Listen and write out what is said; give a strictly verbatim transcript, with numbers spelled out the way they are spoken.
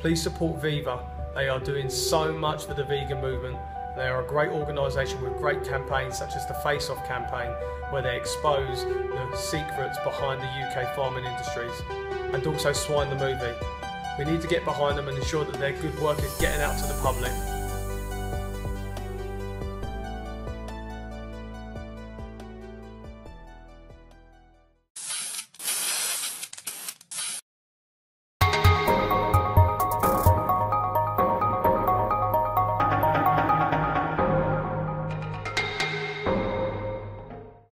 Please support Viva. They are doing so much for the vegan movement. They are a great organisation with great campaigns such as the Face Off campaign, where they expose the secrets behind the U K farming industries, and also Swine the movie. We need to get behind them and ensure that their good work is getting out to the public.